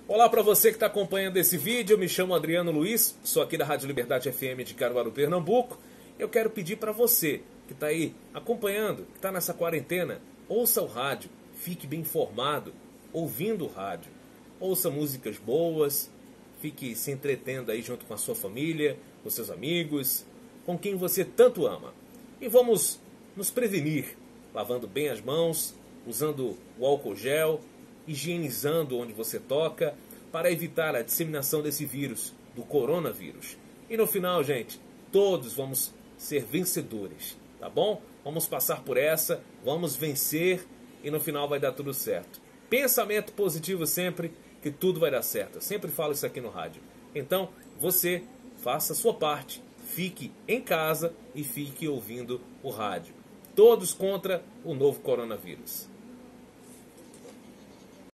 Olá para você que está acompanhando esse vídeo, eu me chamo Adriano Luiz, sou aqui da Rádio Liberdade FM de Caruaru, Pernambuco. Eu quero pedir para você que está aí acompanhando, que está nessa quarentena, ouça o rádio, fique bem informado, ouvindo o rádio. Ouça músicas boas, fique se entretendo aí junto com a sua família, com seus amigos, com quem você tanto ama. E vamos nos prevenir, lavando bem as mãos, usando o álcool gel, higienizando onde você toca, para evitar a disseminação desse vírus, do coronavírus. E no final, gente, todos vamos ser vencedores, tá bom? Vamos passar por essa, vamos vencer e no final vai dar tudo certo. Pensamento positivo sempre, que tudo vai dar certo. Eu sempre falo isso aqui no rádio. Então, você faça a sua parte, fique em casa e fique ouvindo o rádio. Todos contra o novo coronavírus.